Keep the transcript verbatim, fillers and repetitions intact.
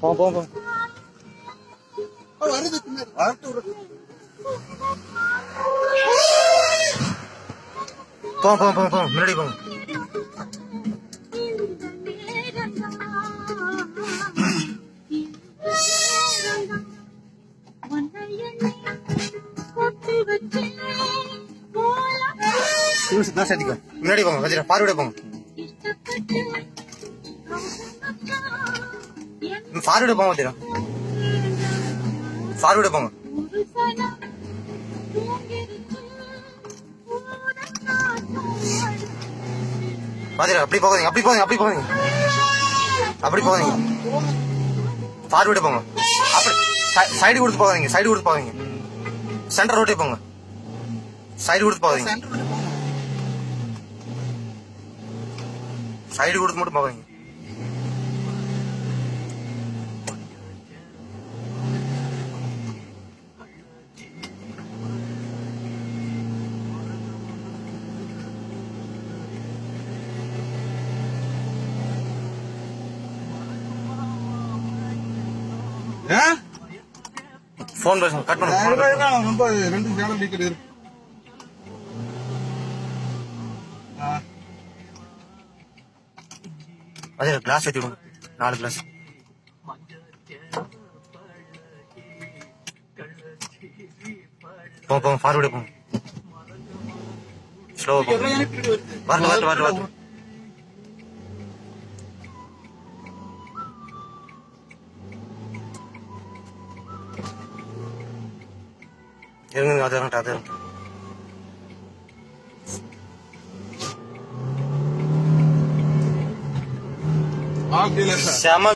போங்க போங்க போங்க. வருது பின்னாடி வரட்டு போங்க போங்க போங்க போங்க முன்னாடி போங்க. தான் சேர்த்திக்கோ முன்னாடி போங்க வச்சுக்க பார்வையோட போங்க. ஃபார்வர்டு போங்க வச்சுக்க ஃபார்வர்டு போங்க. பாத்தீங்களா அப்படி போகாதீங்க அப்படி போகாதீங்க அப்படி போகாதீங்க அப்படி போகாதீங்க ஃபார்வர்டு போங்க. அப்படி சைடு கொடுத்து போகாதீங்க சைடு கொடுத்து போகாதீங்க சென்டர் ரோட்டே போங்க. சைடு கொடுத்து போகாதீங்க சைடு கொடுத்து மட்டும் போகாதீங்க. போன் பேசுங்க கட் பண்ணுங்க. ரொம்ப ரெண்டு சேனல் டிக்கெட் இருக்கு. அதே கிளாஸ் ஏற்றி விடுங்க நாலு கிளாஸ். போங்க போங்க ஃபார்வர்டு போங்க. ஸ்லோ போங்க. வரல வரல வரல வரல. இருங்க அது இறங்கட்டும் அது இறங்கட்டும். ஆ செம